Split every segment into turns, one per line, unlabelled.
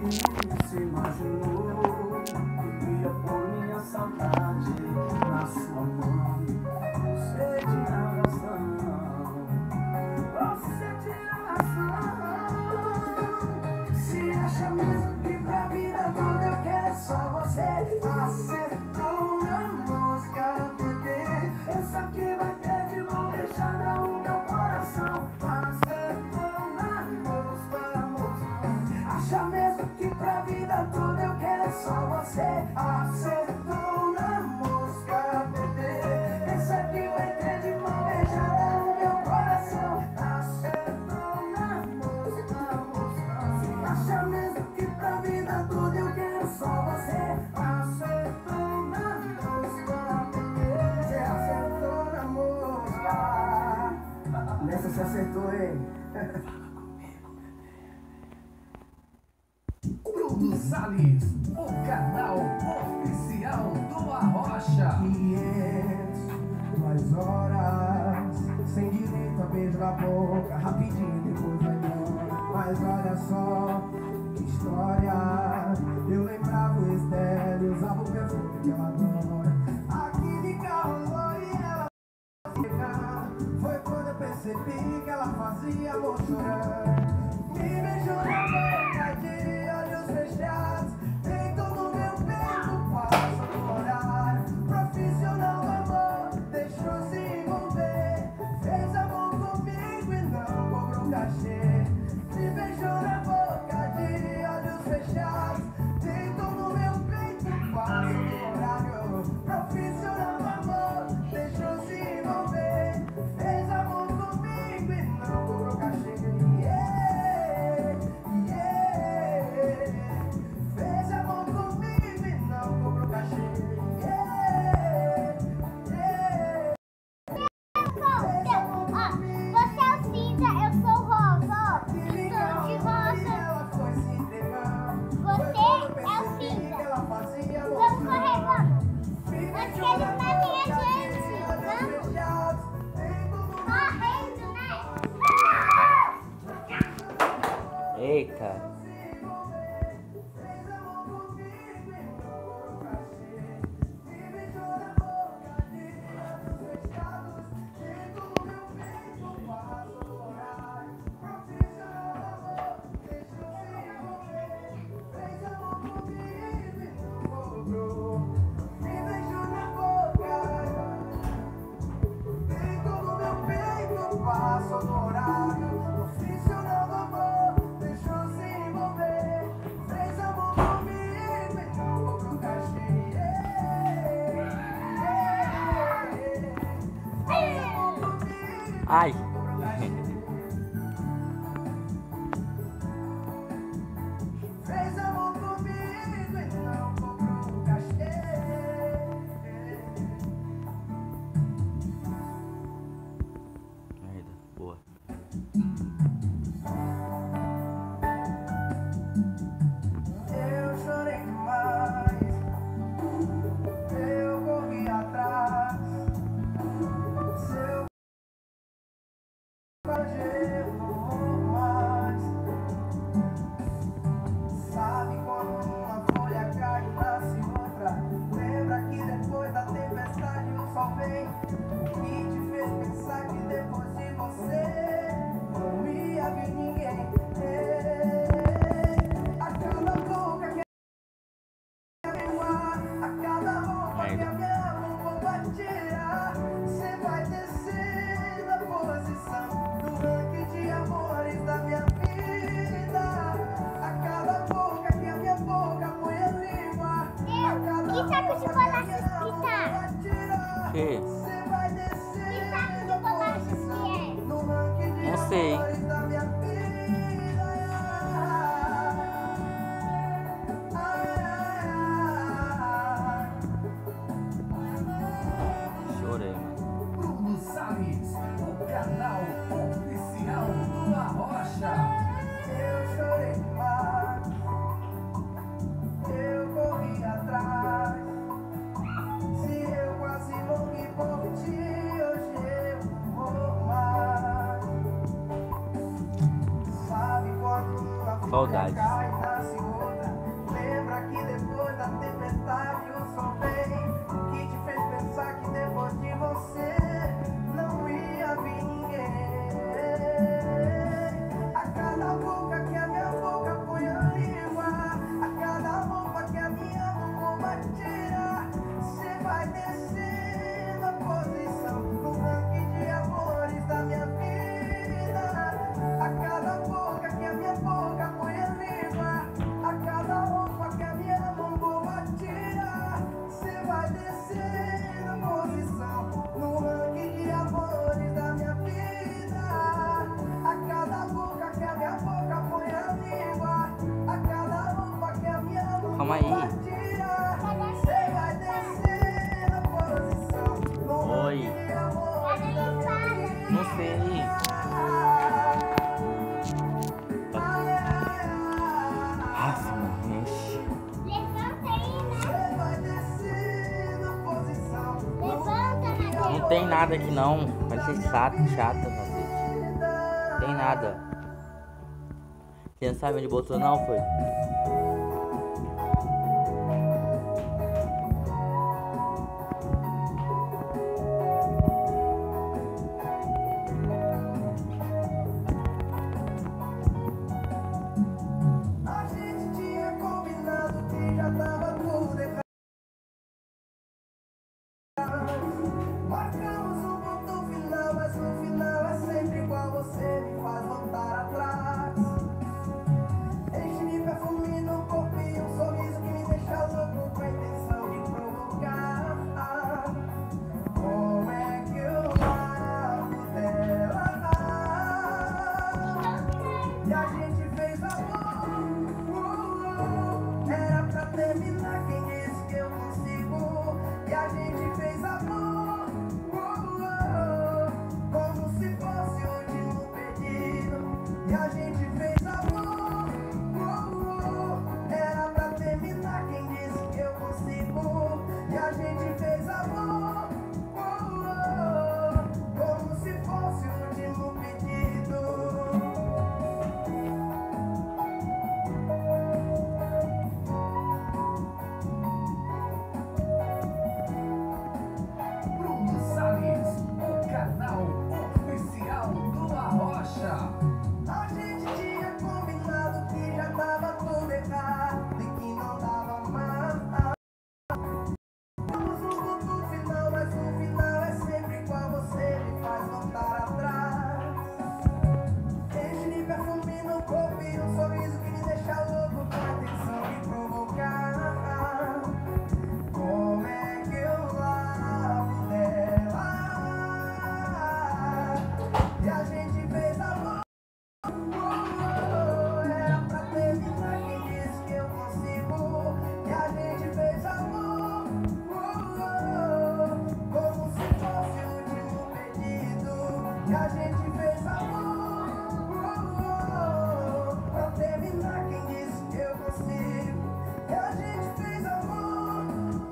se imaginou que ia pôr minha saudade na sua mão. Você tinha razão, você tinha razão. Se acha mesmo que pra vida toda eu quero só você, acertou na música, bebê. Essa aqui vai ter de mão beijada o meu coração. Acertou na música, acha mesmo que pra vida toda eu quero só você, acertou na música, bebê. Essa aqui vai ter de mão beijada o meu coração. Acertou na música, acha mesmo que pra vida toda eu quero só você, acertou na música, bebê. Você acertou na música. Nessa você acertou, hein?
Bruno Salles, o canal oficial do Arrocha.
2 horas, sem direito a beijo na boca, rapidinho depois vai embora. Mas olha só, que história. Eu lembrava o Estelle, usava o perfume que ela adora. A química rolou e ela foi quando eu percebi que ela fazia amor chorando. Me beijou na boca de olhos fechados, deitou no meu peito, passa do horário. Profissional do amor, deixou se envolver, fez amor comigo e não cobrou cachê. Me beijou na boca de olhos fechados, deitou no meu peito, passa do horário. Profissional do amor, deixou se envolver, fez amor comigo e não cobrou cachê. Fez amor comigo e não cobrou cachê.
Você é o cinza, eu sou o rosa, ó. Sou de rosa. Você é o cinza. Vamos correr, vamos. Antes que eles matem a gente. Vamos. Correndo, né?
Eita.
Passou do horário, profissional do amor, deixou se envolver, fez amor comigo e não cobrou cachê. Fez amor comigo.
Ai.
Fez amor comigo e não cobrou cachê.
Merda, boa.
Eu chorei demais, eu corri atrás. Seu hoje eu não vou mais. Sabe quando uma folha cai e nasce outra? Lembra que depois da tempestade o sol vem? O que te fez pensar que depois de você não ia vir ninguém? A cada boca que eu ar, a cada roupa que a minha roupa vai tirar, você vai descer da posição do ranking de amores da minha vida. A cada boca que a minha boca põe a língua, a cada
Que saco de
roupa que a
bolacha
minha roupa
que tá?
vai tirar,
Que?
você vai
Que
descer
saco de
da
bolacha
posição
que é?
no ranking de
Não sei.
amores da minha vida.
Chorei, mano.
Bruno Salles, o canal oficial do Arrocha.
Eu chorei demais, eu corri atrás. Se eu quase morri por ti, hoje eu não vou mais. Sabe quando uma folha
Saudades.
cai e nasce outra?
calma aí. Oi. Não sei. Mexe.
Levanta aí, né? Levanta, Matheus.
Não tem nada aqui não. Vai ser chata, cacete. Não tem nada. Você não sabe onde botou não, foi?
Marcamos um ponto final, mas no final é sempre igual. Você me faz voltar atrás. Enche-me perfume no corpo e um sorriso que me deixa louco com a intenção de provocar. Como é que eu largo dela? E a gente fez amor. Era pra terminar, quem disse que eu consigo? E a gente fez amor, como se fosse o último pedido. E a gente fez amor, era pra terminar, quem disse que eu consigo? E a gente fez amor, como se fosse o último pedido.
Bruno Salles, o canal oficial do Arrocha.
A gente tinha combinado que já tava tudo errado e que não dava mais. Vamos um ponto final, mas no final é sempre igual. Você me faz voltar atrás. Enche de perfume no corpo e um sorriso que me deixa louco com a intenção de provocar. Como é que eu largo dela? E a gente fez amor. Era pra terminar, quem disse que eu consigo? E a gente fez amor, como se fosse o último pedido. E a gente fez amor, pra terminar, quem disse que eu consigo? E a gente fez amor,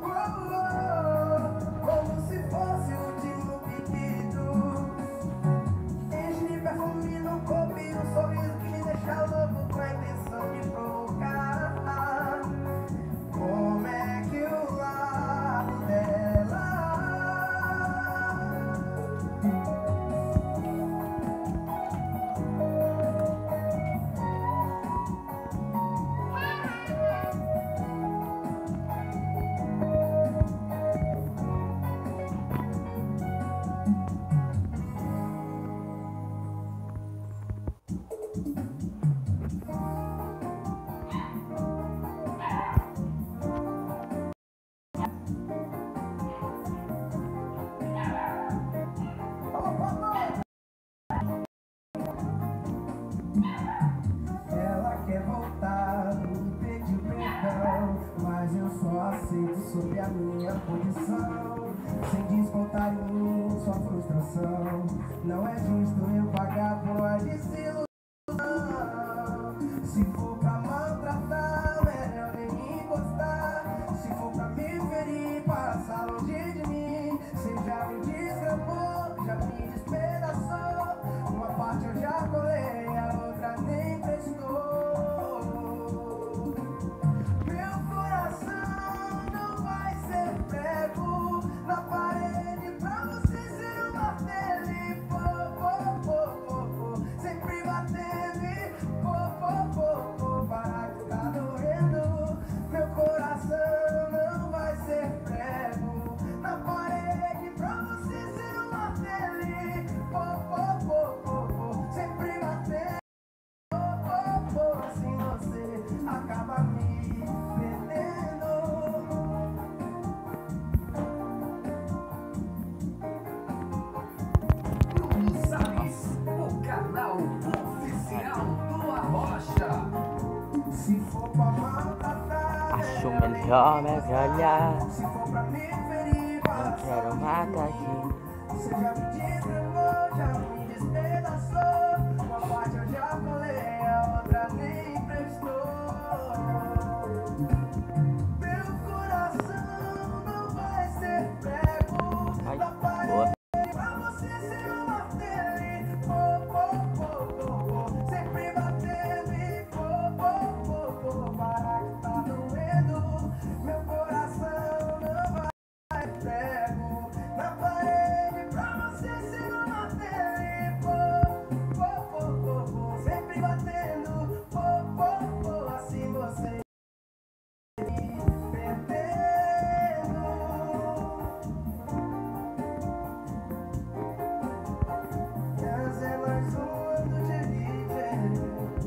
como se fosse o último pedido. Enche de perfume no corpo e um sorriso que me deixa louco com a intenção de provocar. Como é que eu largo dela? Ela quer voltar, me pediu perdão, mas eu só aceito sob a minha condição. Sem descontar em mim sua frustração. Não é justo eu pagar por uma desilusão. Se for pra maltratar, melhor nem me encostar. Se for pra me ferir, passa longe de mim. Você já me desgramou, já me despedaçou. Uma parte eu já colei, a outra nem prestou. Meu coração não vai ser prego na parede pra você ser um martelo e pô, pô, pô, pô, pô. Sempre vai
Acho melhor me olhar.
Se for pra me ferir,
Não quero matar aqui.
você já me desgramou, já me despedaçou. Uma parte eu já falei, a outra nem prestou. Meu coração não vai ser prego.
Ai,
Na parede
boa.
pra você ser um martelo. Pô, pô, pô, pô, pô. Sempre batendo e pô, pô, pô, pô. Para que tá doendo. Meu coração não vai ser prego. Na parede pra você ser um martelo. Pô, pô, pô, pô, pô. Sempre batendo. Pô, pô, pô. Assim você me perdendo. Mas é mais um ano de viver.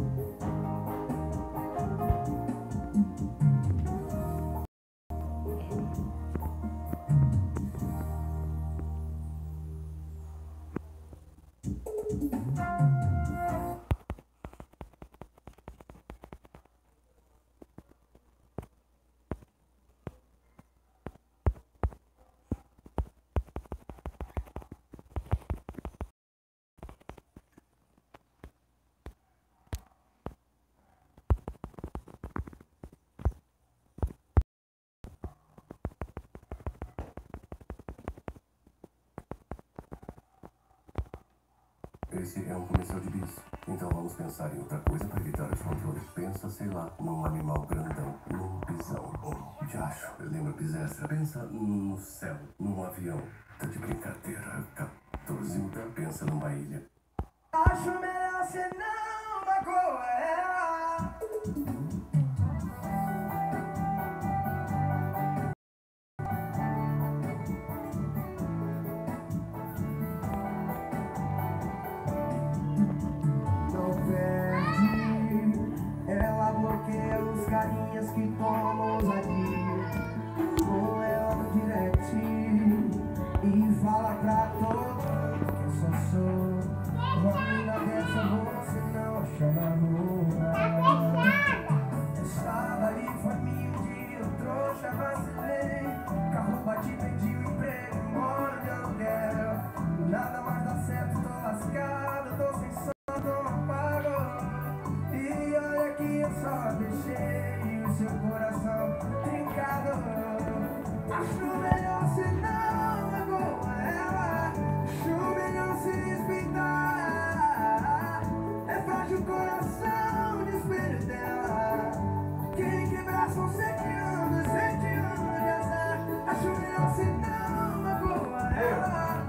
Esse é um comercial de bis. Então vamos pensar em outra coisa para evitar o descontrole. Pensa, sei lá, num animal grandão, num pisão. De acho, lembra pisestra? Pensa no céu, num avião. Tá de brincadeira. 14 muda, pensa numa ilha.
Acho melhor você não magoar ela. Não perde. Ela bloqueia os carinhas que tomam ousadia. Com ela no direct e fala pra todos que eu só sou uma mina dessa, você não chama na rua. Estava ali, foi mil dia, eu trouxa, vacilei. Carro bati, perdi o emprego, moro de aluguel. Nada mais dá certo, tô lascado, tô sem sono, tô não pago. E olha que eu só deixei o seu coração trincado. Acho melhor se não magoa ela. Acho melhor se respeitar. É frágil o coração de espelho dela. Quem quebrar são 7 anos de azar. Acho melhor se não magoa ela.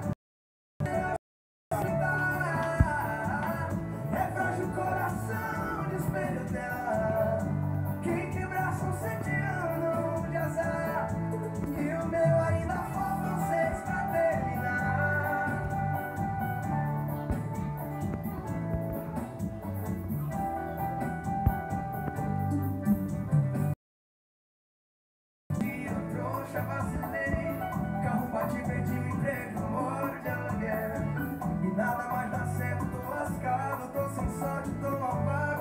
É frágil o coração de espelho dela. Quem quebrar são 7 anos de azar. E o meu ainda faltam 6 pra terminar. Eu trouxa, vacilei. Carro bati, perdi o emprego, moro de aluguel. E nada mais dá certo, tô lascado, tô sem sorte, tô mal pago.